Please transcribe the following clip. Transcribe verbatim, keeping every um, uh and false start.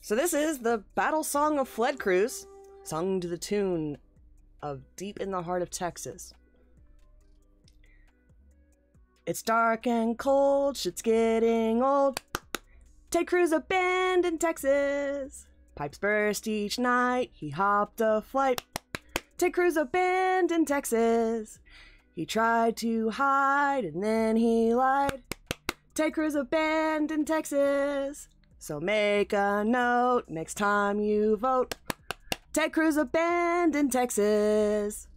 So this is the battle song of Fled Cruz, sung to the tune of Deep in the Heart of Texas. It's dark and cold, shit's getting old. Take Cruz a band in Texas. Pipes burst each night, he hopped a flight. Take Cruz a band in Texas. He tried to hide and then he lied. Take Cruz a band in Texas. So make a note next time you vote. Take Cruz a band in Texas.